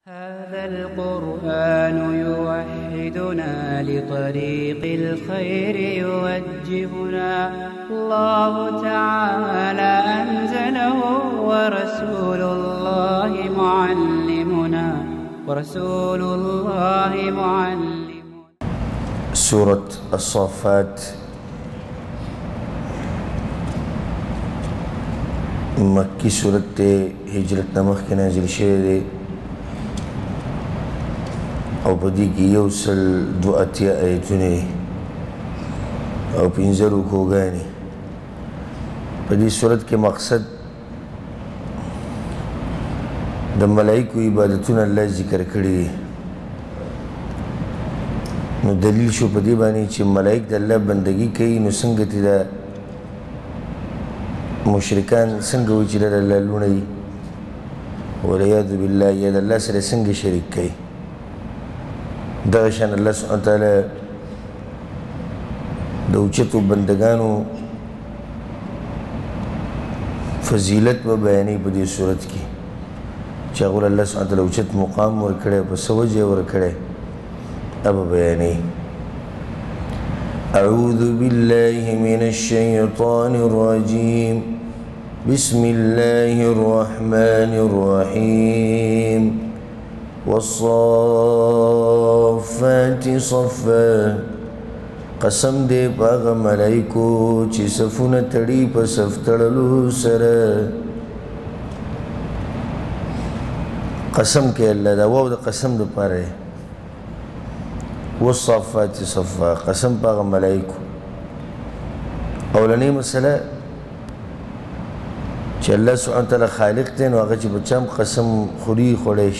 هذا القرآن يوحدنا لطريق الخير يوجهنا الله تعالى أنزله ورسول الله معلمنا سورة الصافات مکی سورت هجرت نمخ کی نازل شوه دی او پدی کی یو سل دو اتیا آیتونه او پینزر رکوگانی پدی سورت کے مقصد د ملائکو عبادتون اللہ ذکر کری نو دلیل شو پدی بانی چی ملائک د اللہ بندگی کئی نو سنگتی دا مشرکان سنگوی چی لر اللہ لونی ولیادو باللہ ید اللہ سر سنگ شرک کئی دغشان اللہ سبحانه وتعالی دوچتو بندگانو فضیلت و بیانی پدی صورت کی چاقول اللہ سبحانه وتعالی اوچت مقام ورکڑے پس وجہ ورکڑے اب بیانی اعوذ باللہ من الشیطان الرجیم بسم اللہ الرحمن الرحیم والصافات صفا قسم دے پاغ ملائکو چی صفون تڑی پا صف تڑلو سر قسم کے اللہ دا واو دا قسم دا پارے والصافات صفا قسم پاغ ملائکو اولانی مسئلہ چی اللہ سبحانه وتعالی خالق دین واغا چی بچام قسم خوری خوڑیش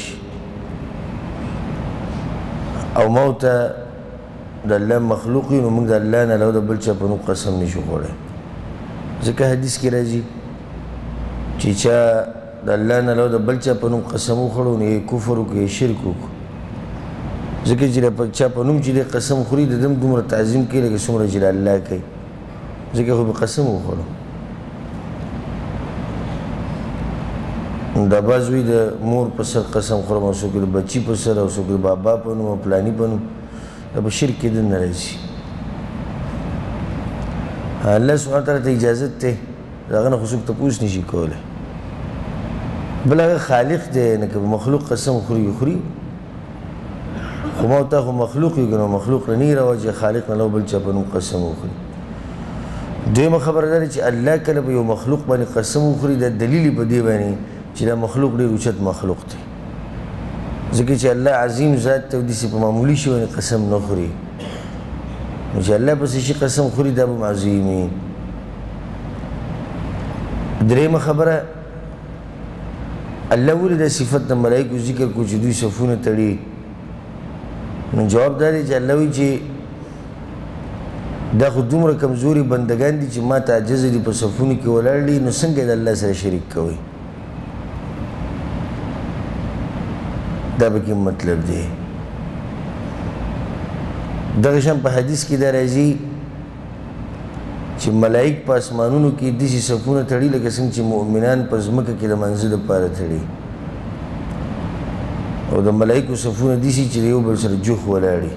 او موتا دا اللہ مخلوقی نو منگ دا اللہ نلو دا بلچا پنو قسم نشو خوڑے ذکر حدیث کی رازی چی چا دا اللہ نلو دا بلچا پنو قسمو خوڑو نو یہ کفرو کو یہ شرکو کو ذکر جی چا پنوم چی دے قسم خوری دا دم دومر تعظیم کی لگے سمر جی اللہ کئی ذکر خوب قسمو خوڑو دا بازوی دا مور پسر قسم خورم او سوکر بچی پسر او سوکر بابا پنو او پلانی پنو دا بشرک دن نرازی اللہ سبحانه وتعالی تا اجازت تے دا غن خسوک تا پوس نیشی کولے بلا اگر خالق دے نکہ مخلوق قسم خوری خوری خماو تا خو مخلوق یکنو مخلوق نی رواجی خالق نلو بلچا پنو قسم خوری دویم خبر داری چی اللہ کل پا یو مخلوق بانی قسم خوری دا دلیلی پا دی بانی چی دا مخلوق دیر اوچت مخلوق تی ذکر چی اللہ عظیم ذات تا دیسی پا معمولی شوانی قسم نخوری چی اللہ پسی قسم خوری دا بم عظیمین دریم خبر اللہ ولی دا صفت دا ملائکو ذکر کو چی دوی صفون تڑی جواب داری چی اللہ وی چی دا خود دومر کمزوری بندگان دی چی ما تا عجز دی پا صفونی کی ولار لی نو سنگ دا اللہ سر شرک کوئی دا بکی مطلب دی دغشان پا حدیث کی دا رازی چی ملائک پا اسمانونو کی دیسی صفونه تڑی لکه سنگ چی مؤمنان پا زمکه کی دا منزل پارا تڑی او دا ملائکو صفونه دیسی چی دیو بل سر جوخ ولاری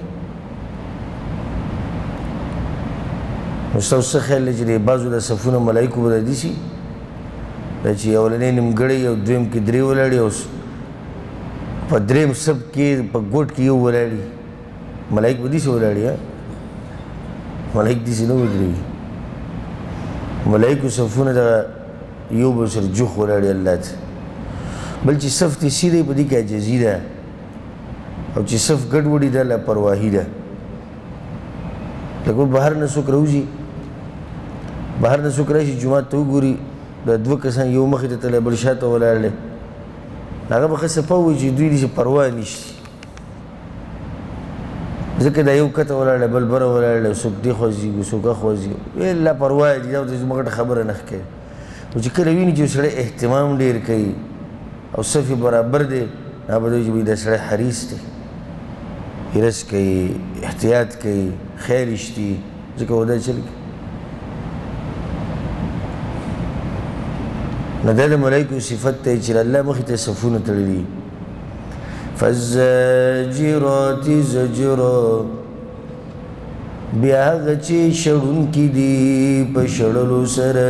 مستوسط خیال لی چی دی بازو دا صفونه ملائکو بدا دیسی دا چی اولنی نمگڑی او دویم کی دری ولاری او پا دریم سب کی پا گوٹ کی یو ولاری ملائک با دیسی ولاری ملائک دیسی نو بدری ملائکو صفونه دا یو بل سر جوخ ولاری اللہ تا بل چی صف تی سیدی پا دی که عجزی دا او چی صف گڑ وڑی دا لاپرواہی دا لکو بہر نسوک روزی بہر نسوک راشی جماعت تو گوری دا دو کسان یو مخی تا تلی بلشاتا ولار لے آگا بخص پاوی چی دوی دیسی پرواہ نیشتی ذکر دا یو کتا ولار لے بل برا ولار لے سوک دی خوزی گو سوکا خوزی گو اللہ پرواہ دی دا تو مگٹ خبر نخ کئی و چی کلوینی چی سڑے احتمام دیر کئی او صفی برابر دے نابا دوی چی دا سڑے حریص دے حرس کئی احتیاط کئی خیر اشتی ذکر ودا چل کئی نہ دا ملائکو صفت تے چی اللہ مخی تے صفون تڑی فالزاجرات زجرا بیا هغه چې شړونکي دي په شړلو سره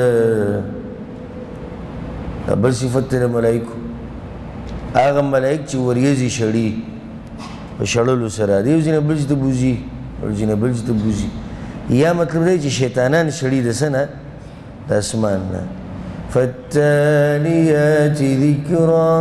بل صفت دی د ملایکو هغه ملایک چې وریځې شړي په شړلو سره د یو ځای نه بل ځای ته بوځي بل ځای نه بل ځای ته بوځي یا مطلب دی چې شیطانان شړي د څه نه د اسمان نه فالتاليات ذکرا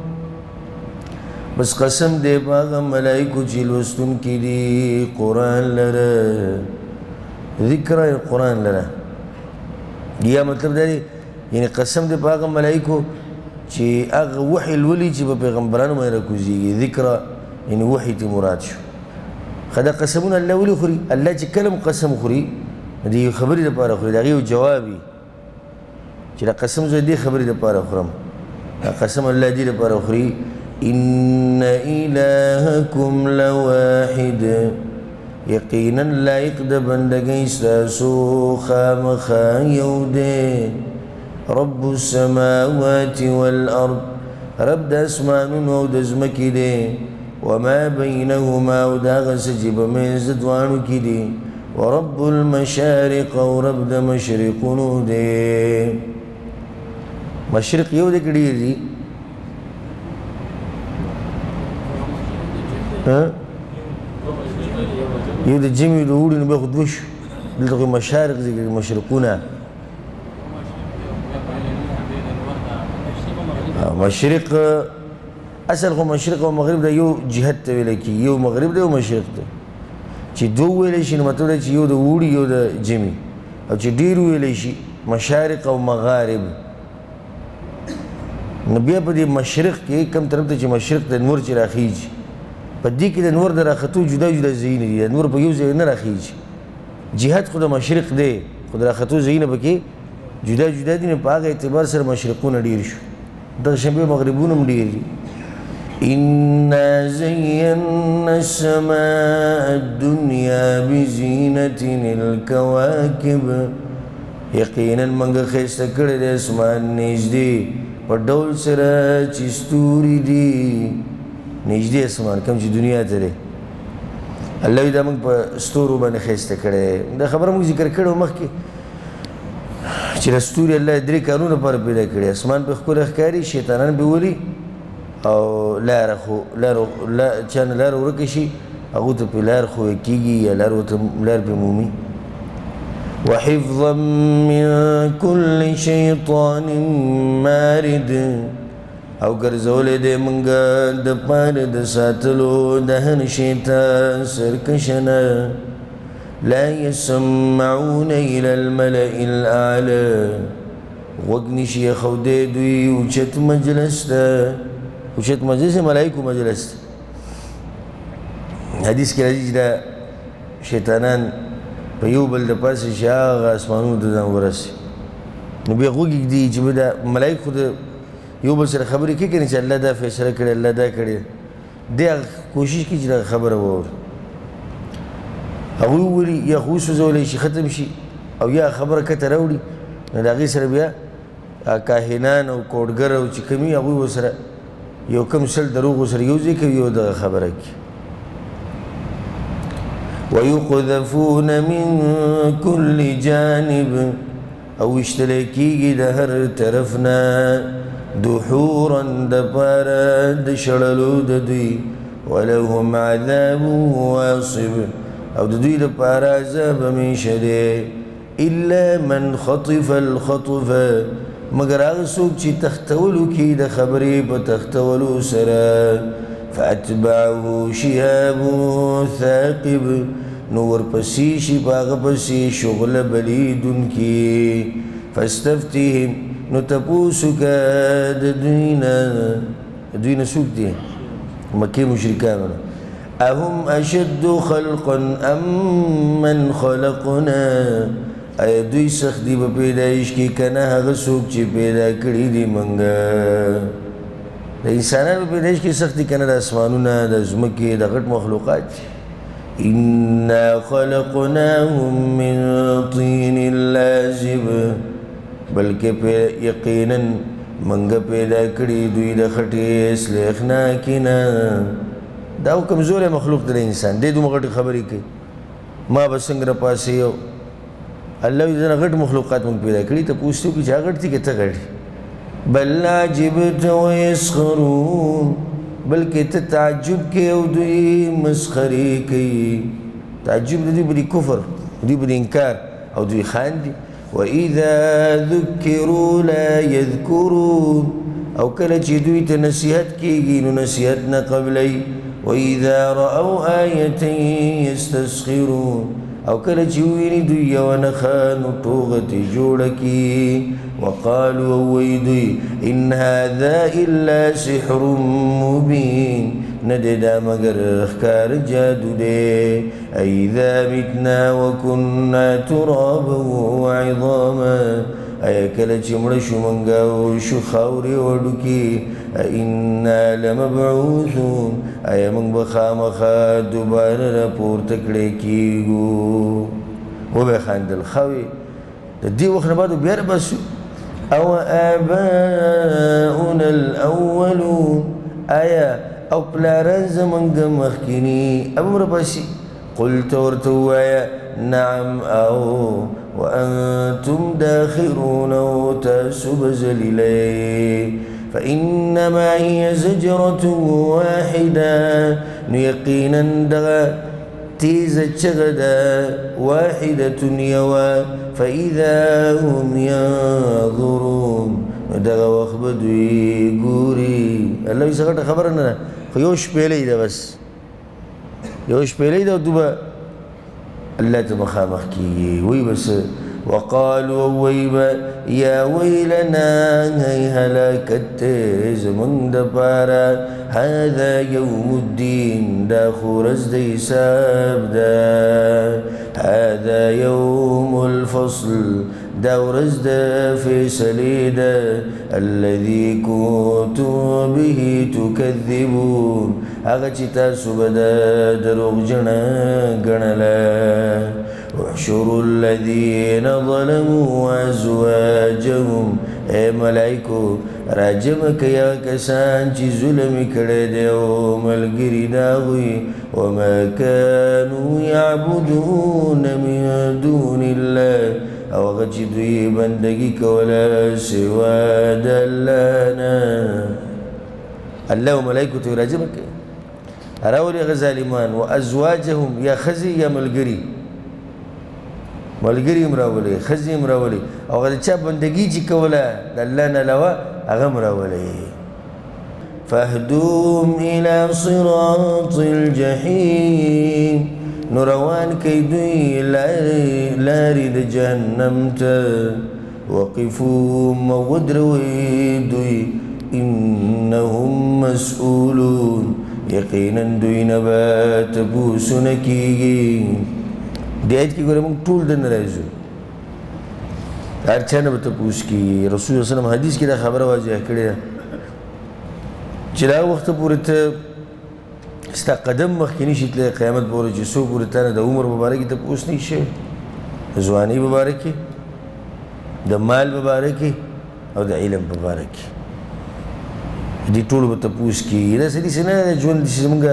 بس قسم دی په هغه ملایکو چې لوستونکي دي قرآن لره ذکرا قرآن لره یا مطلب دی یعنی قسم دی په هغه ملایکو چې هغه وحی لولي چې په پیغمبرانو باندې راکوزیږي ذکرا یعنی وحی ته مراد شو خدا قسمونه الله ولي خوري الله چې کلم قسم خوري دې خبرې لپاره خوري دا یو جوابي چې دا قسم زه دې خبرې لپاره خورم دا قسم الله دې لپاره خوري ان الهکم لواحد یقینا لایق د بندګۍ ستاسو خامخا یو دی رب السماوات والارض رب د اسمانونو او د ځمکې دی وما بينهما او دا غس چې په منځ دوانو کې دي ورب المشارق او رب د مشرقونو دی مشرق یو د کډی دی یو د جمی د وړي نه به خو دوه شو دلته مشارق دي مشرقونه مشرق اصل خو مشرق او مغرب د یو جهت ته ویل کی یو مغرب دی او مشرق دی چې دوه ویل شي نو مطلب چې یو د وړي یو د جمی او چې ډیر ویل شي مشارق او مغارب نو بیا په دې مشرق کې کم طرف ته چې مشرق د نور چې راخیږي په دې کې د نور د راختو جدا جدا ځایونه دي نور په یو ځای نه راخیږي جهت خو د مشرق دی خو د راختو ځایونه پکې جدا جدا دي نو په هغه اعتبار سره مشرقونه ډیر شو دغه شنبه مغربونه هم ډیر دي إنا زينا السماء الدنيا بزينة الكواكب یقینا منګه خسته کړی د اسمان نږدې په ډول سره چې ستوري دي نږدې اسمان کوم چې دنیا ته دی الله دا موږ په ستورو باندې خسته کړی دا خبره موږ ذکر کړو مخکې چې د ستوري الله درې کارونه پر پیدا کړی اسمان په ښکلی ښکاري شیطانان به ولي او لاره خو چا نه لاره ورکه شي هغو ته پې لار ښویه کېږي یا لار پې مومي وحفظا من كل شيطان مارد او ګرځولی دی موږ د پاره د ساتلو د هر شیطان سرکشنه لا يسمعون الى الملأ الاعلى غوږ نشي ایښودی دوی اوچت مجلس ته اوچت مجلس ملایکو مجلس حدیث کې راځي چې دا شیطانان په یو بل د پاسه شي هغه اسمانونو ته ځان ورسي نو بیا غوږ ږدي چې به دا ملایک خو د یو بل سره خبرې کوي که نه چې الله دا فیصله کړې الله دا کړې دی کوشش کوي چې دا خبره واوري هغوی وولي یا خو وسوځولی شي ختم شي او یا خبره کته راوړي نو د هغې سره بیا کاهنان او کوډګر او چې کوم وي هغوی ورسره یو کم سل دروغ ورسره یو ځای کوي او دغه خبره کوي ويقذفون من كل جانب او اشتلی کېږي د هر طرف نه دحورا د پاره د شړلو د دوی ولهم عذاب واصب او د دوی لپاره عذاب همیشه دی الا من خطف الخطف مگر هغه څوک چې تختولو کې د خبرې په تختولو سره فاتبعه شهاب ثاقب نو ورپسې شي په هغه پسې شغله بلیدونکي فاستفتهم نو تپوس وکړه د دوی نه څوک دي مکې مشرکانو نه اهم اشد خلقا ام من خلقنا ایا دوی سخت دي په پیدایش کې که نه هغه څوک چې پیدا کړي دي موږ د انسانانو په پیدایش کې سخت دي که نه د اسمانونه د ځمکې د غټ مخلوقات انا خلقناهم من طین لازب بلکې یقینا منګه پیدا کړي دوی د خټې سلیخناکې نه دا کمزوری مخلوق دی انسان دی دومره غټې خبرې کوي ما به څنګه راپاڅېږو الله وایي دنه غټ مخلوقات موږ پیدا کړي ته پوښتنه وکړي چې هغه غټ دي که ته غټ بل عجبت ویسخرون بلکې ته تعجب کوې او دوی مسخرې کوي تعجب د دوی به د کفر دوی به د انکار او دوی خاندي وإذا ذکروا لا یذکرون او کله چې دوی ته نصیحت کېږي نو نصیحت نه قبلوي وإذا رأوا آیة یستسخرون او کله چې وویني دوی یوه نښه نو ټوغه ترې جوړه کړي وقالوا وایي دوی إن هذا إلا سحر مبین نه دی دا مګر ښکاره جادو دی أئذا متنا وكنا ترابا وعظاما ایا کله چې مړه شو موږ او شو خاورې وډوکي أئنا لمبعوثون ایا موږ به خامخا دوباره راپورته کړی کېږو وبه خندل ښه وي د دې وخت نه بعد بیا راباسو او آباؤنا الأولون آیا او پلاران زمونږ مخکیني اب هم راباسي قلت ورته ووایه نعم او وأنتم داخرون وتاسو بزليلي فإنما هي زجرة واحدة يقينا دغا تيزة شغدا واحدة يوا فإذا هم ينظرون دغا وخبدو يقوري الله يسغط خبرنا خيوش بيلي ده بس يوش بيلي ده دوبا الله تمخامخ كي وي بس وقالوا ويبا يا ويلنا هي هلاكت زمن دبارا هذا يوم الدين دا خورز دي سابدا هذا يوم الفصل دا ورز دا فيصلي دا الذي كنتم به تكذبون هغه چې تاسو به د دروغجنه ګڼله احشروا الذين ظلموا وازواجهم اے ملائکو راجمع کیا کسان چې ظلم کړی دی او ملګري د هغوی وما كانوا يعبدون من دون الله او هغه چې دوی بندګي کوله سوا د الله نه الله وملائکو ته راجمع کوي راولي غزالمان وازواجهم یا خزي یا ملګري ملګري هم راولي خزي هم راولي او هغه چا بندګي چې کوله د الله نه علاوه هغه هم راولي فاهدوهم الى صراط الجحيم نوروان کوي دوی لارې د جهنم ته وقفوهم ودروي دوی انهم مسؤولون یقینا دوی نه به تپوسونه کېږي دې آیت کې ګوره موږ ټول دننه راځو هر چا نه به تپوس کېږي رسول الله وسلم حدیث کې دا خبره واضح کړې ده چې دا وخته پورې ته ستا قدم مخکې نشي تللی قیامت پورې چې څو پورې تا نه د عمر په باره کې تپوس نه شوی د ځوانۍ په باره کې د مال په باره کې او د علم په باره کې دې ټولو به تپوس کېږي داسې داسې نه دی ژوند چې زمونږ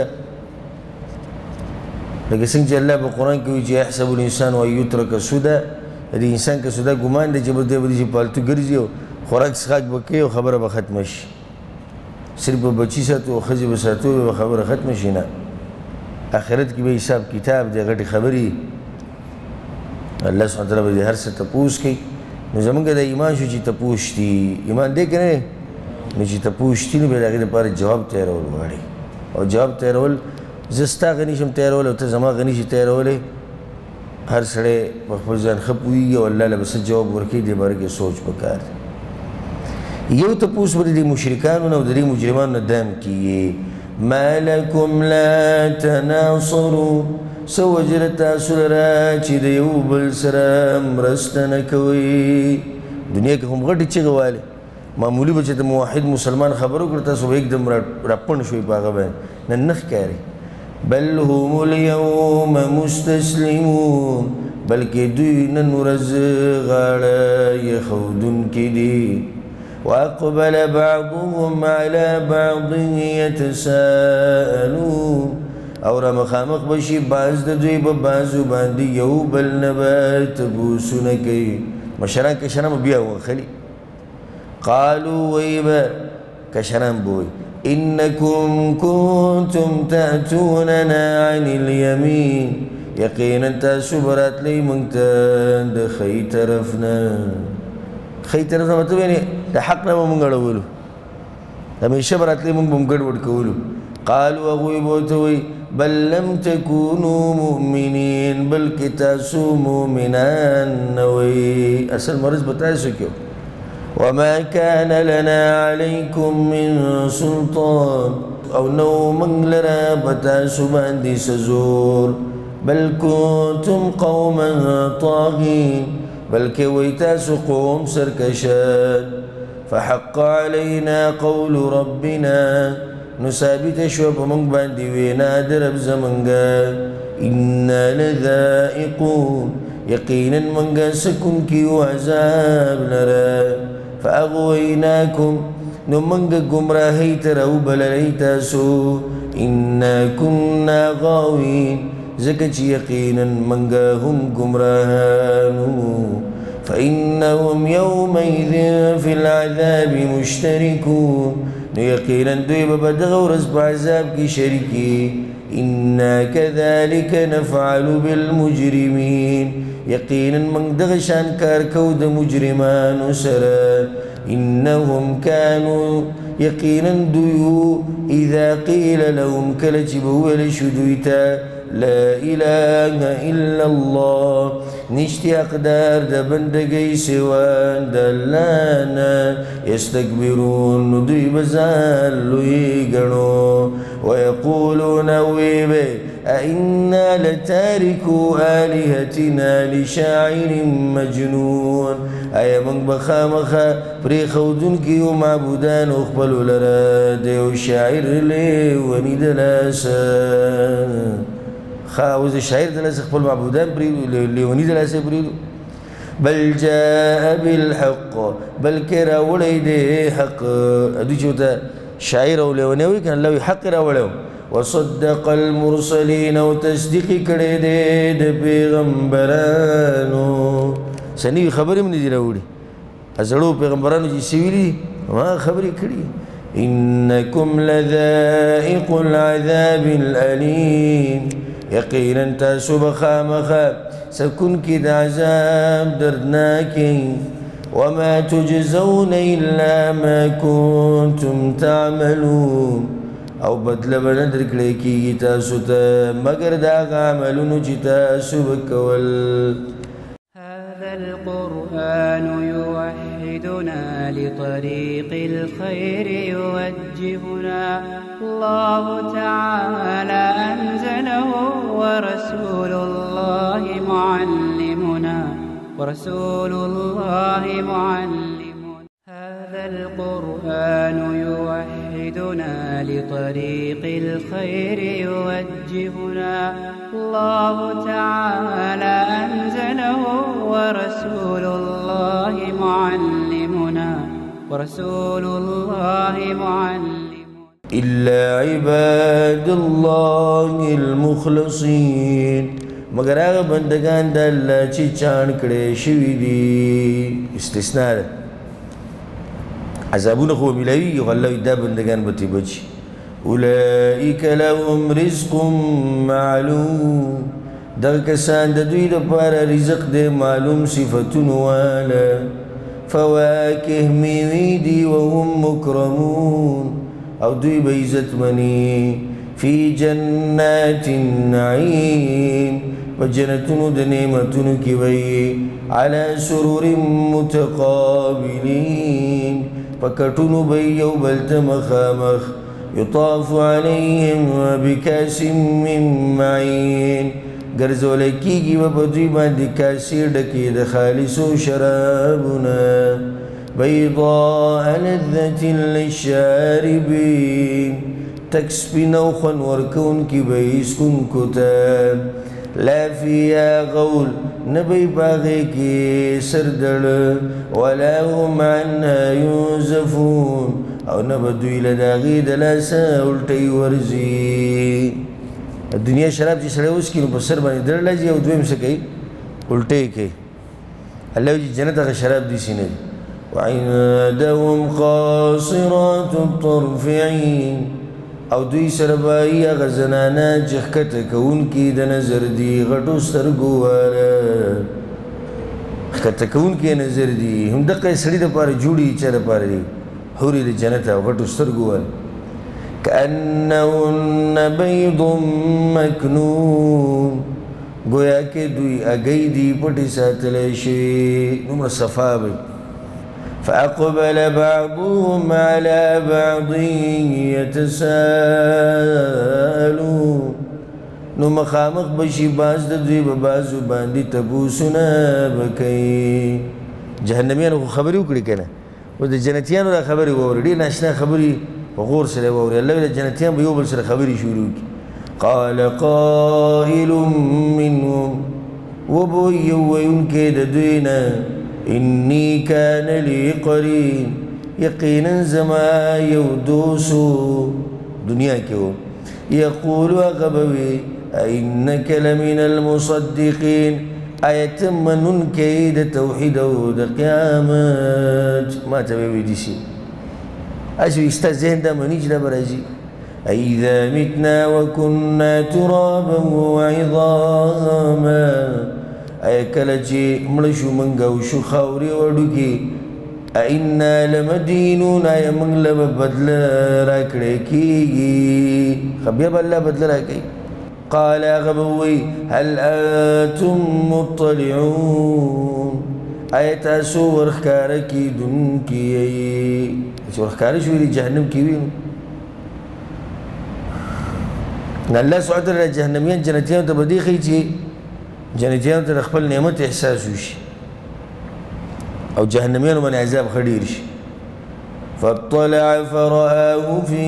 لکه څنګه چې الله په قرآن کې وایي چې یحسب الانسان ان یترک سدى د انسان که سده ګمان دی چې به دی چې پالتو ګرځي او خوراک څښاک به کوي او خبره به ختمه شي صرف به بچي ساتو او ښځې به ساتو به خبره ختمه شي نه آخرت کې به حساب کتاب دی غټې خبرې الله سبحانه وتعالی به د هر څه تپوس کوي نو زمونږ د ایمان شو چې تپوس دي ایمان دی که نه نو چې تپوس دي نو بیا د هغې دپاره جواب تیارول غواړي او جواب تیارول زه ستا غني شم تیارول او ته زما غني شي تیرولی هر سړی په خپل ځان ښه پوهېږي او الله له به څه جواب ورکوي دې باره کې سوچ پکار دی یو تپوس به د دې مشرکانو نه او د دې مجرمانو نه دام کېږي ما لکم لا تناصرون څه وجه ده تاسو لره چې د یو بل سره مرسته نه کوئ دنیا کې هم غټې چغې والې معمولي به چې د موحد مسلمان خبر وکړه تاسو به یکدم راپڼ شوئ په هغه باندې نن نه ښکاري بل هم اليوم مستسلمون بلکې دوی نن ورځ غاړه یې ښودونکي دي وأقبل بعضهم على بعض يتساءلون او را مخامخ بشي بعض د دوی په بعضو باندې یو بل نه به تبوسونه کوي مشران کشران بیا وخلي قالوا ويبا كشران بوي إنكم كنتم تأتوننا عن اليمين يقينا تاسبرات لي منتان ده خي طرفنا مطلب يعني ده حقنا ومنغلولو هميشه برات لي منغل وركولو قالوا أغوي بوتوي بل لم تكونوا مؤمنين بل كتاسوا مؤمنان نوي أصل مرز بتاسو كيو وما كان لنا عليكم من سلطان أو نو منغلرا بتاسو باندي سزور بل كنتم قوما طاغين بل كويتاسو قوم سركشان فحق علينا قول ربنا نثابت شو بمنگ باندي وينا درب زمنگا إنا لذائقون يقينا منگا سكن كيو عذاب لرا فأغويناكم نمنگا گمراهي ترو بلليتاسو إنا كنا غاوين زكت يقينا منگا هم گمراهانو فإنهم يومئذ في العذاب مشتركون يقينا دوی ببدغ ورز بعذاب کی شرکی إنا كذلك نفعل بالمجرمين يقينا من دغشان كاركو د مجرمان سرا إنهم كانوا يقينا دويو إذا قيل لهم كلجبوا لشدويتا لا إله إلا الله نشتي أقدار دا بندقي سوان دلانا يستكبرون ندوي بزالو يقنو ويقولون ويبه أئنا لتاركوا آلهتنا لشاعر مجنون أي من بخامخا بريخودون كيو معبودان اخبلوا لرا ديو شاعر لي وندلاسا خاوز الشاعر دلاسا اخبل معبودان بريدو ليوني دلاسا بريدو بل جاء بالحق بل كرا وليدي حق ادو جوتا شاعر او ليوني كان لو حق را ولو وصدق المرسلين وتصديق کړي دي د پیغمبرانو سني خبرې من دي راوړي ازړو پیغمبرانو چې سویلي ما خبرې کړي انکم لذائق العذاب الالم یقینا تاسو بخامخه سكن كد عذاب دردناك وما تجزون إلا ما كنتم تعملون او بدل بندر کلیکی تاسو تا مگر داغ عملونو چی تاسو بکول هذا القرآن يوحدنا لطريق الخير يوجهنا الله تعالى أنزله ورسول الله معلمنا هذا القرآن يوحدنا لطريق الخير يوجهنا الله تعالى أنزله ورسول الله معلمنا إلا عباد الله المخلصين مگر هغه بندگان د الله چې چان کړي شوي دي استثناء ده عذابونه خو ملوي الله دا بندگان به بچي اولئک لهم رزق معلوم دغه کسان د دوی لپاره رزق دی معلوم صفتونه والا فواکه میوې دي وهم مکرمون او دوی به عزت مني في جنات النعيم وجنتون دنيمتون كوي على سرور متقابلين فكتون بيو بلت مخامخ يطاف عليهم بكاس من معين غرزولكيكي وبدوي باندي كاسي ډکي د خالصو شرابنا بيضاء لذة للشاربين تکسپین او خون ورکون کی بیسکن کتا لا فيها غول نبي باغي کی سردل ولا هم عنها ينزفون او نبدوی لداغی دلاسا الٹی ورزی الدنیا شراب چی سڑے اس کی نو بسر بانی در لازی او دویم سکئی الٹی کئی اللہ جی جنت اگر شراب دی سینے وعندهم قاصرات الطرف عین او دوی سربائی اگر زنانا چخکت کون کی د نظر دی غٹو سترگو والا خکت کون کی نظر دی هم دقی سڑی دا پار جوڑی چا دا پار دی حوری دا جنتا غٹو سترگو والا کأنهن بیض مکنون گویا کہ دوی اگئی دی پٹی ساتلشی نمر صفا بی فأقبل بعضهم على بعض يتساءلون نو مخامخ بشی باز د دوی به بازو باندې تبوسونه بکئی جهنميانو خو خبرې وکړي کنه او د جنتیانو دا خبرې واوري ډېر ناشنا خبرې په غور سره واوري الله د جنتیان به یو بل سره خبرې شروع کړي قال قائل منهم وبوي وينكي د دوی نه إني كان لي قرين يقينا زما يودوسو دنيا كيو يقول أغبوي أئنك لمن المصدقين أيتمنون كيد توحيد ود قيامت ما تبي ديسي أشو يستزين دا منيج دا برازي أئذا متنا وكنا ترابا وعظاما اے کله چې مړ شو منګه او شو خاورې وړو کې اینا لمدینون اے موږ له بدل راکړې کېږي خو بیا به الله بدل راکوي قال غبوي هل انتم مطلعون اے تاسو ورښکاره کېدونکي چې ورښکاره شوي دي جهنم کې وي نو الله سبحانه وتعالی جهنمیان جنتیانو ته به دې ښیي چې جنتیانو ته خپل نعمت احساس وشي او جهنميانو باندې عذاب خډیر شي فاطلع فرآه في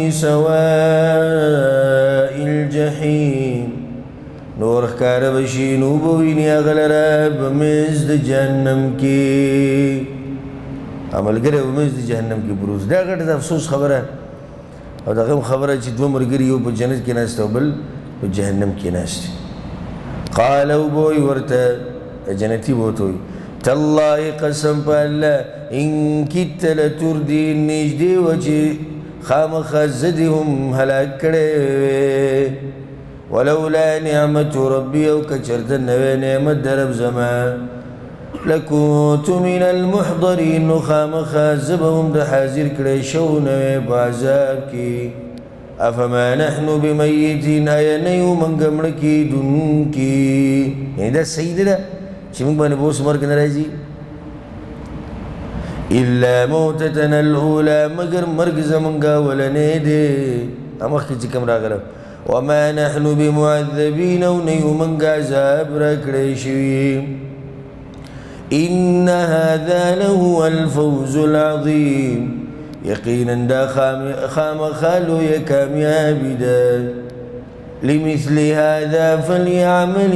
سواء الجحيم نور ښکاره بشي نو به ویني هغه لره په منځ د جهنم کې عملګری په منځ د جهنم کې بروز دا غټه د افسوس خبره او دغه خبره چې دوه ملګري یو په جنت کې ناست او بل په جهنم کې ناست قالوا بوي ورته جنتي بوتوي تالله قسم بالله إن كدت لتردي نجدي وجه خامخ زدهم هلاك كړي ولولا نعمة ربي او كچرت نوې نعمت درب زما لكنت من المحضرين خامخ زبهم د حاضر کړي شو نوې بعذاب کې افما نحن بميتين اينيو من گمړ کی دن کی دا صحیح ده چې موږ باندې بوس مرګ ناراضي الا موتتنا الاولى مگر مرګ زمونږه ولنه دي امخ چې کوم راغله وما نحن بمعذبين ونيو من عذاب را کړی شي ان هذا لهو الفوز العظيم يقينا دا خام خالو يا كاميابي دا لمثل هذا فليعمل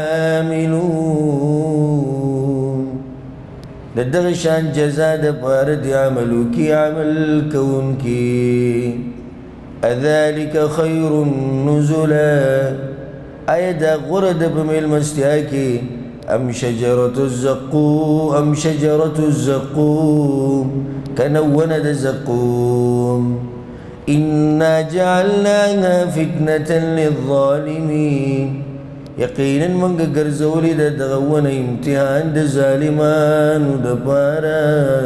العاملون لدغشان جزاء دا بارد عملو كي عمل كون كي أذلك خير نزلا أيدا غرد بميل مستياكي أم شجرة الزقوم كنون الزقوم إنا جعلناها فتنة للظالمين يقينا من قرزولي دا دغون امتحان دا ظالمان دا بارا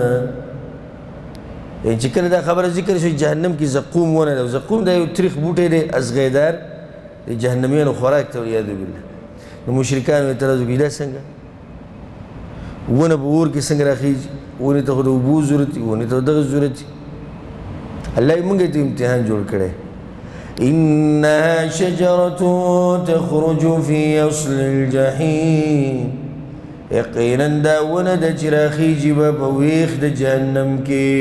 يعني چکر دا خبر ذکر شو جهنم کی زقوم ونه دا زقوم دا یو تریخ بوٹه دا ازغیدار دا جهنمیان خوراک تا ولیادو بالله نو مشرکان اعتراضو کی دا سنگا ونه بور کی سنگ راخیج ونه تا خود ابو ضرورتی ونه تا دغ ضرورتی اللہ منگا تو امتحان جوڑ کرے انها شجرة تخرج في اصل الجحيم یقینا دا ونه دا چراخیج با ویخ دا جهنم کی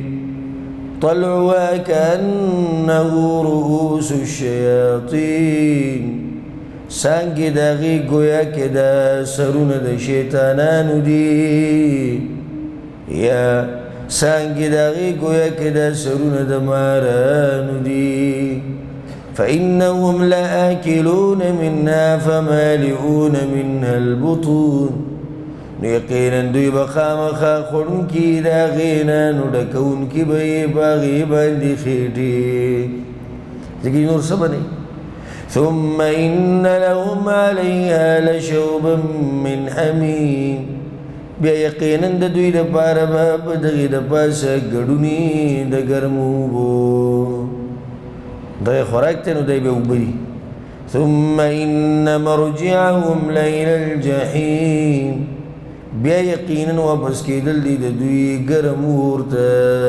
طلعها كأنه رؤوس الشياطين سانګې د هغې ګویا کې دا سرونه د شیطانانو دي یا سانګې د هغې ګویا کې دا سرونه د مارانو دي فإنهم لآكلون منها فمالئون منها البطون یقینا دوی به خامخا خوړونکي د هغې نه نو ډکوونکي به یې په هغې باندې خېټې ځکه نور څه به نه ثم إن لهم عليها لشوبا من حميم بیا یقینا د دوی دپاره به په دغې د پاسه ګډونې د ګرمو اوبو دغې خوراک ته نو دی به اوبه دي ثم إن مرجعهم لإلى الجحيم بیا یقینا واپس کېدل دي د دوی ګرم اور ته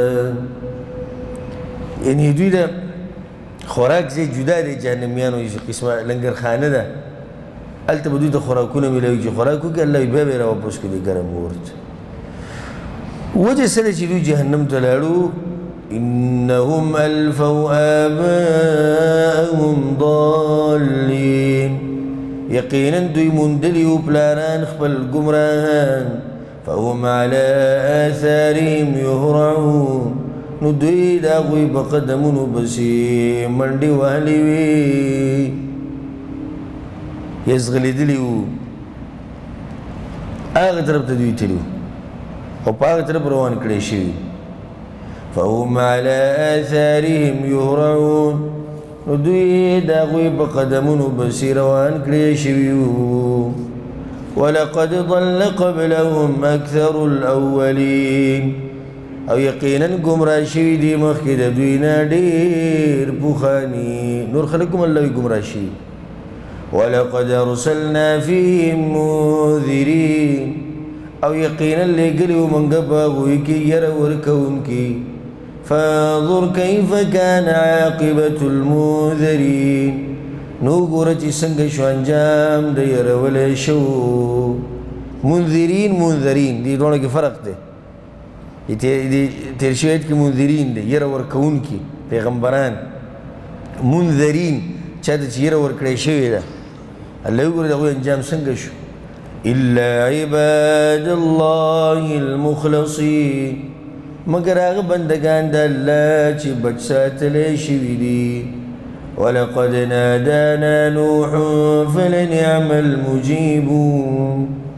یعنې دوی د خوراک ځای جدا دی جهنمیانو قسمه لنګرخانه ده هلته به دوی ته خوراکونه میلاوي چې خوراک وکړي الله بیا به یې راواپس کړي ګرم اور ته وجه څه ده چې دوی جهنم ته لاړو إنهم ألفوا آباءهم ضالين یقینا دوی موندلي وو پلاران خپل ګمراهان فهم على آثارهم يهرعون نو دوی د هغوی په قدمونو پسې منډې وهلې وې یې ځغلېدلي وو هغه طرف ته دوی تللي وو او په هغه طرف روان کړی شوي فهم على آثارهم يهرعون نو دوی د هغوی په قدمونو پسې روان کړی شوي وو ولقد ضل قبلهم أكثر الأولين او یقینا گمراه شوي دي مخکې د دوی نه ډېر پوخاني نور خلک هم الله وي ګمراه شوي ولقد ارسلنا فيهم منذرين او یقینا لېږلي وو موږ په هغوی کې یره ورکوونکي فانظر كيف كان عاقبة المنذرين نو ګوره چې څنګه شو انجام د یرولی شو منذرین منذرین دې دواړو کې فرق دی تیر شوی آیت کې منذرین دی یره ورکوونکي پیغمبران منذرین چا ته چې یره ورکړی شوې ده الله وګوره د هغوی انجام څنګه شو إلا عباد الله المخلصين مگر هغه بندگان د الله چې بچ ساتلی شوي دي ولقد نادانا نوح فلنعم المجيبون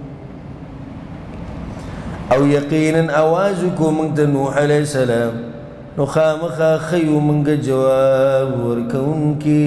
او یقینا آواز کو موږ ته نوح علیه السلام نو خامخا ښیو موږ جواب ورکوونکي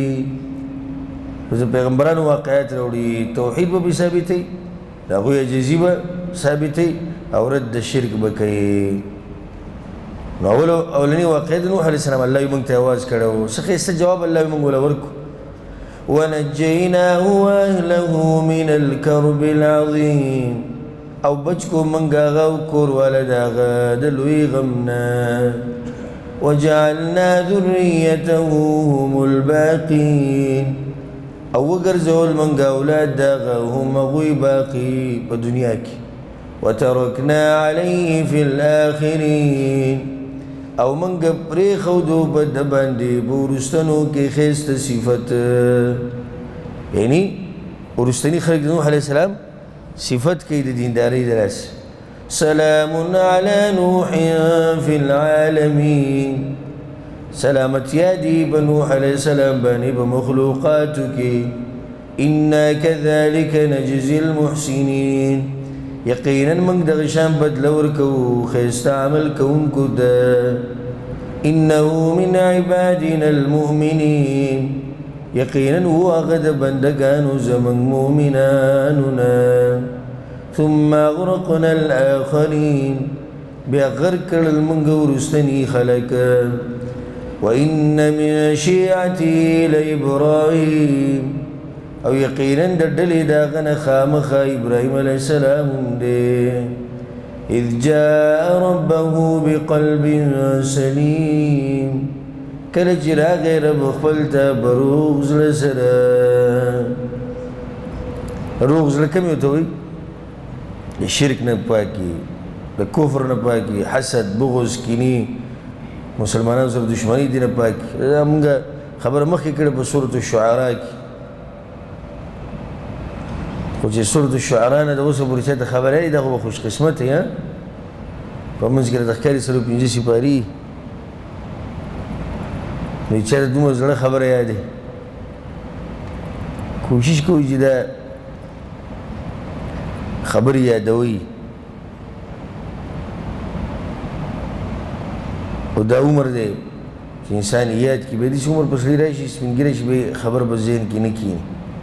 زه پیغمبرانو واقعیت راوړي توحید به پې ثابتوي د هغوی عجزي به ثابتوي او رد د شرک به کوي نو اولني واقعیت نوح علیه السلام الله موږ ته آواز کړی و څه ښایسته جواب الله موږ وله ورکړو ونجیناه واهله من الکرب العظیم او بچ کو منګ هغه او کور والا د هغه د لوی غم نه وجعلنا ذریته هم الباقین او وګرځول منګ اولاد د هغه هم هغوی باقي په دنیا کې وترکنا علیه فی الآخرین او منګ پرېښودو په ده باندې په وروستنو کې ښایسته صفت یعنی وروستني خلک د نوح علیه السلام صفت کوي د دیندارۍ د لاسه سلام علی نوح فی العالمین سلامتیا دی په نوح علیه السلام باندې په مخلوقاتو کې انا کذلک نجزی المحسنین یقینا موږ دغه شان بدله ورکوو ښایسته عمل کوونکو ته انه من عبادنا المؤمنین یقینا هو هغه د بندګانو زموږ مؤمنانو نه ثم اغرقنا الآخرین بیا غرق کړل موږ وروستني خلک وان من شیعته لابراهیم او یقینا د ډلې د هغه نه خامخا ابراهیم علیه السلام دی اذ جاء ربه بقلب سلیم کله چې راغی رب خپل ته په روغ زړه سره روغ زړه کوم یو ته وایي د شرک نه پاکي د کفر نه پاکي حسد بغض کینې مسلمانانو سره دشمني دي نه پاکي موږ خبره مخکې کړې په سورة الشعراء کې خو چې سورة الشعراء نه د اوسه پورې چاته خبره لري دا خو به خوش قسمت یې په منځ کې د ښکاري سره 5 سپاري نو چاته دومره زړه خبره یادې کوشش کوئ چې دا خبرې یادوئ او دا عمر دی چې انسان یاد کړي به داسې عمر په سړي راشي سپین ږیری شي به خبر په ذهن کې نه کښېني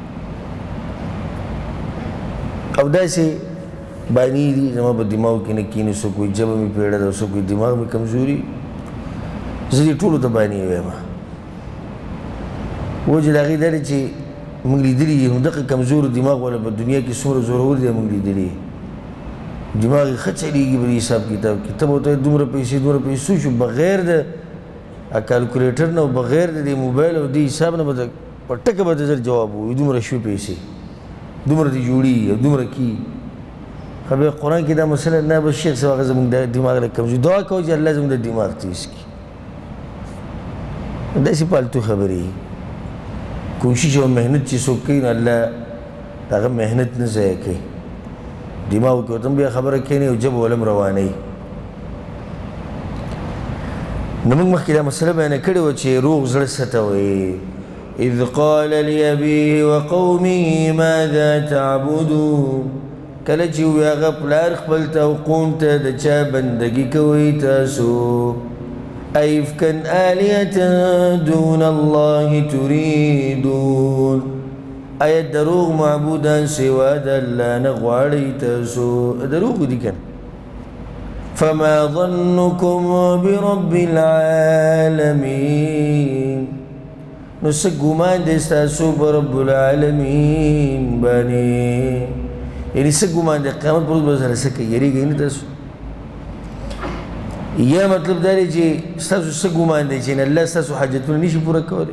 او داسې باني دي زما په دماغ کې نه کښېني څوک وایي ژبه مې پیړه ده څوک وایي دماغ مې کمزوري زه دې ټولو ته باني وایم وجه د هغې دا دی چې موږ لیدلي دي نو دغه کمزور دماغ والا په دنیا کې څومره زورور دی موږ لیدلي دماغ یې ښه چلېږي په حساب کتاب کې ته به ورته دومره پیسې شو بغیر د کالکولیټر نه او بغیر د دې موبایل او دې حساب نه به په ټکه به د زر جواب ووایي دومره شوي پیسې دومره دې جوړي او دومره کي خو بیا قرآن کې دا مسله نه بس شیخ صاحب هغه زموږ د دماغ له کمزوري دعا کوو چې الله زموږ د دماغ تیز کړي داسې پالتو خبرې کوشش او محنت چې څوک کوي نو الله هغه محنت نه ضایع کوي دماغ کې ورته بیا خبره کښېني او ژبه ولم روانوي نو موږ مخکې دا مسله بیانه کړې وه چې روغ زړه څه ته وایي اذ قال لأبيه وقومه ماذا تعبدون کله چې وایي هغه پلار خپل ته او قوم ته د چا بندګي کوئ تاسو أئفكا آلهة دون الله تريدون آیا دروغ معبودان سوا د الله نه غواړئ تاسو دروغ دي کنه فما ظنكم برب العالمين نو څه ګمان دی ستاسو په رب العالمین باندې یعنې څه ګمان دی قیامت پر ورځ به سره څه کوي یېرېږئ نه تاسو یا مطلب دا دی چې ستاسو څه ګمان دی چې الله ستاسو حاجتونه نشي پوره کولی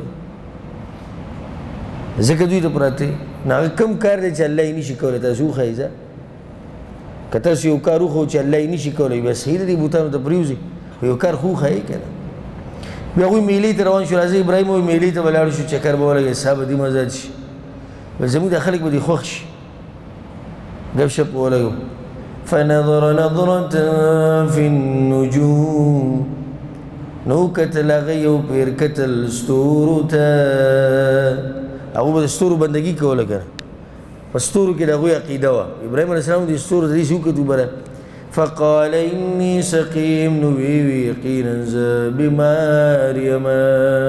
ځکه دوی ته پراته نو هغه کوم کار دی چې الله یې نشي کولی تاسو وښایي ځه که تاسو یو کار وښو چې الله یې نشي کولی بیا صحیح ده دې بوتانو ته پرېوځئ خو یو کار خو وښایي که نه بیا هغوی میلې ته روان شو راځئ ابراهیم وایي میلې ته به لاړ شو چکر به ولګوي ساه به دې مزاد شي بل زموږ دا خلک به دې خوښ شي ګپ شپ به ولګو فنظر نظرة في النجوم نو کتل هغه یو پیر کتل ستورو ته هغوی به د ستورو بندګي کوله که نه په ستورو کې د هغوی عقیده وه ابراهیم علیه السلام د ستورو ته داسې وکتو بره فقال إني سقيم نو ویوي یقینا زه بیمار یمه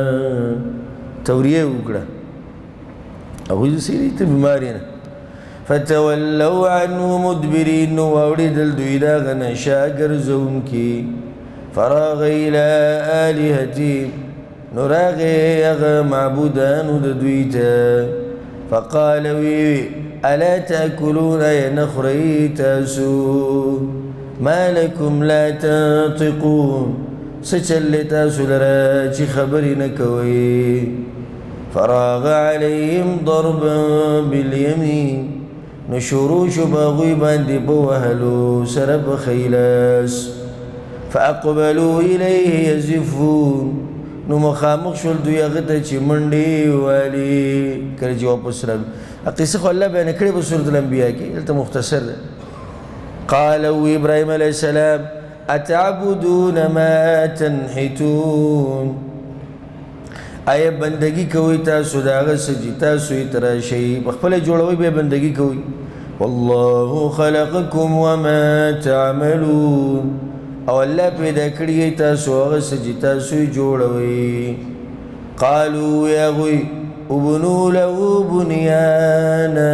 توریه وکړه هغوی داسې دی ته بیمار یې نه فتولوا عنه مدبرین نو واوړېدل دوی د هغه نه شا ګرځونکي فراغ إلى آلهتهم نو راغې هغه معبودانو د دوی ته فقال وی الا تأكلون ایا نخورئ تاسو ما لكم لا تنطقون څه چل دی تاسو لره چې خبرې نه کوئ فراغ عليهم ضربا باليمين نو شروع شو په هغوی باندې په وهلو سره په خیلاس فاقبلوا الیه یزفون نو مخامخ شول دوی هغه ته چې منډې والي کله چې واپس راغلل قصه خو الله بیان کړې په سورة الانبیاء کې دلته مختصر ده قالوا ابراهیم علیه السلام اتعبدون ما تنحتون آیا بندگی کوئ تاسو د هغه څه چې تاسو یې تراشئ پخپله جوړوئ بیا بندگی کوئ والله خلقکم وما تعملون او الله پیدا کړي تاسو هغه څه چې تاسو یې جوړوئ قالوا وی هغوی ابنوا له بنیانا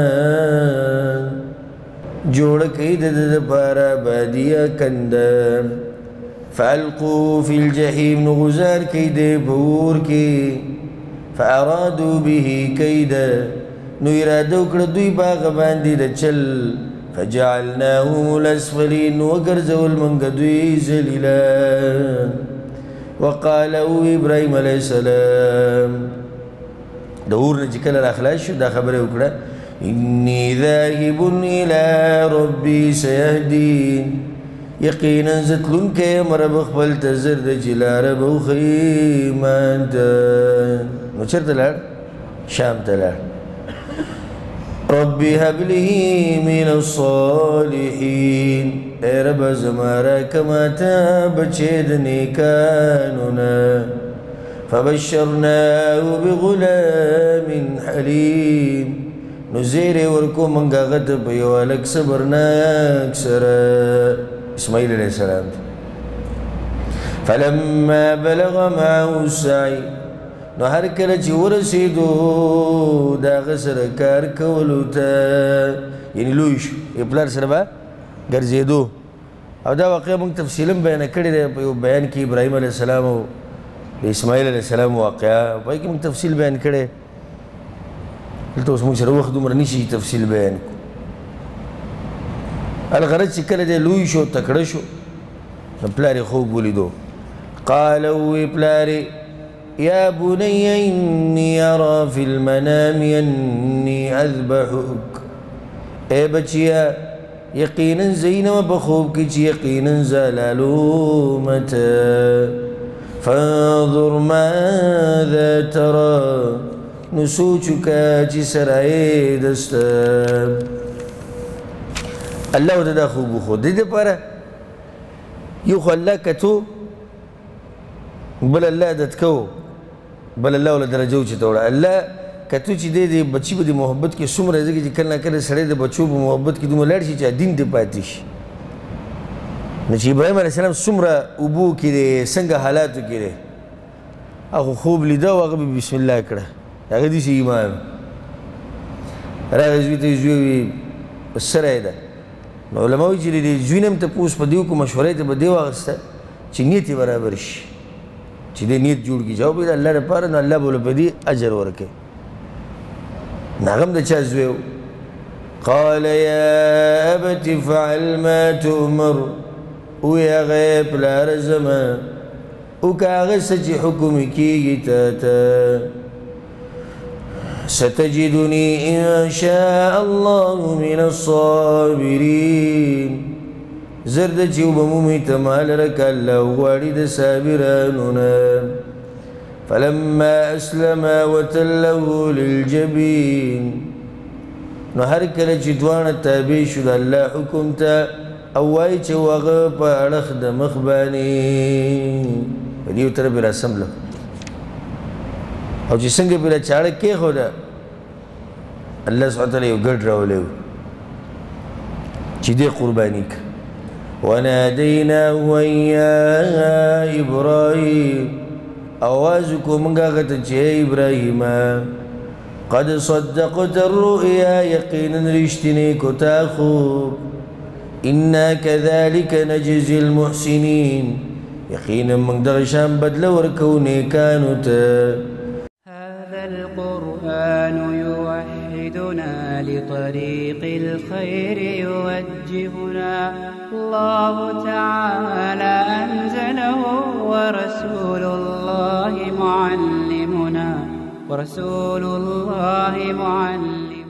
جوړه کړئ د ده دپاره بادیه کنده فألقوا في الجحيم نغزار كيد بوركي فأرادوا به كيدا نو إرادو كردوي باغ باندي دچل فجعلناهم الأسفلين وقرزوا المنقدوي زليلا وقال إبراهيم عليه السلام دور نجيكال الأخلاش دا خبره وكرا إني ذاهب إلى ربي سيهدين یقینا زتلون کې مرب خپل ته زر د چې لاره به وښیي ماته نو چېرته لاړ شام ته لاړ رب هب لي من الصالحين اے رب زمارا کما تا بچید نیکانونا فبشرناه بغلام حليم نزیر ورکو منگا غد بیوالک صبرناک سرا اسماعیل علیہ السلام فلما بلغ معه السعي نو هر کله چې ورسېدو دا غسر کار کولو ته یعنی لوی شو پلار سره به ګرځېدو او دا واقعه موږ تفصیلا بیان کړې ده په یو بیان کې ابراهیم علیه السلام او اسماعیل علیه السلام واقعه په کې موږ تفصیل بیان کړې دلته اوس موږ سره وخت دومره نشي تفصیل بیان کړو الغرض چې کله دی لوی شو تکړه شو نو پلار یې خوب ولیدو قال وی پلار يا بني إني أرى في المنام أني أذبحك اے بچیا یقینا زینب بخوب کی یقینا زلالو متى فانظر ماذا ترى نسوچك جسرائي دست الله ودا خوب خود دې پاره یو خلا کتو بل الله دتکو بل الله ولا درجو چې توړه الله کته چې دې بچي په محبت کې څومره ځکه چې کله کله سړی د بچو په محبت کې دومره لړ شي چې دین ته پاتې شي نو چې ابراهیم علیه السلام څومره اوبو کې دی څنګه حالاتو کې دی هغه خوب لیده او هغه بسم الله کړه هغه دې ایمان راغی زوی ته زوی سره ده نو علماء وایي چې دې زوی نم ته پوس په دیو کو مشورې ته به دی واغسته چې نیت برابر شي چې دې نیت جوړ کی جواب دې الله لپاره نو الله بوله بدی اجر ورکه نغم د چا زوی قال يا ابت فعل ما تؤمر او يا غيب لا رزما او کاغه سچ حکم کیږي ته ستجدني ان شاء الله من الصابرين زرد چې وبمومي تمال رک الله غواړي د صابرانو نه فلما اسلم وتله للجبين نو هر کله چې دوانه تابع شو د الله حکم ته او وای چې وغه په اړخ د مخ باندې په دې تر به رسم له او چې څنګه به چاړه کې خو ده الله سبحانه وتعالى یو ګډ راولې چې دې قرباني وناديناه يا إبراهيم أوازكم غغت إبراهيم قد صدقت الرؤيا يقينا رشتني كتاخو إنا كذلك نجزي المحسنين يقينا من درشان بدل وركوني كانوا هذا القرآن يوحدنا لطريق الخير يوجهنا الله تعالى أنزله ورسول الله معلمنا